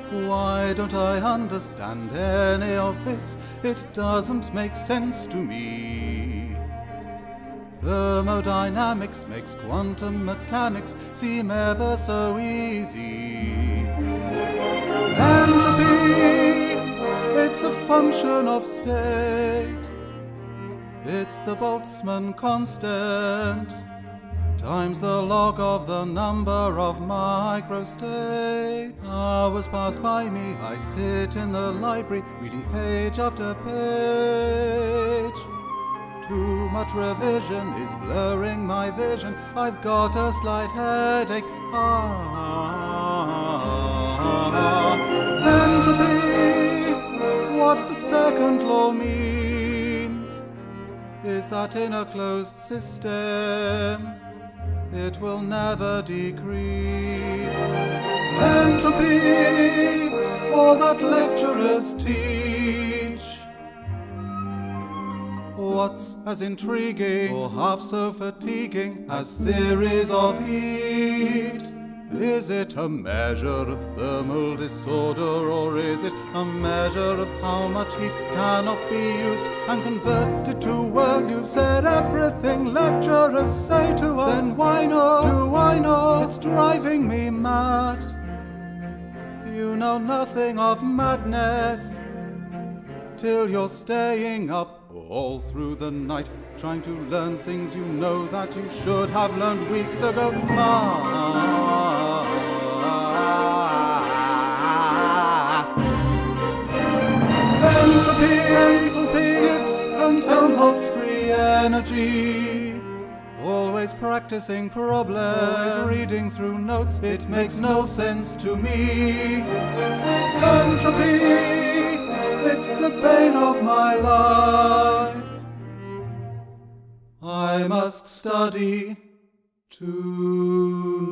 Why don't I understand any of this? It doesn't make sense to me. Thermodynamics makes quantum mechanics seem ever so easy. Entropy, it's a function of state. It's the Boltzmann constant times the log of the number of microstates. Hours pass by me, I sit in the library, reading page after page. Too much revision is blurring my vision, I've got a slight headache. Entropy, what the second law means is that in a closed system it will never decrease. Entropy, all that lecturers teach. What's as intriguing or half so fatiguing as theories of heat? Is it a measure of thermal disorder, or is it a measure of how much heat cannot be used and converted to work? You've said everything lecturers say to us, then why not? Do I know? It's driving me mad. You know nothing of madness till you're staying up all through the night trying to learn things you know that you should have learned weeks ago. Entropy, Gibbs and Helmholtz free energy. Always practicing problems, always reading through notes, it makes no sense to me. Entropy, it's the bane of my life. I must study to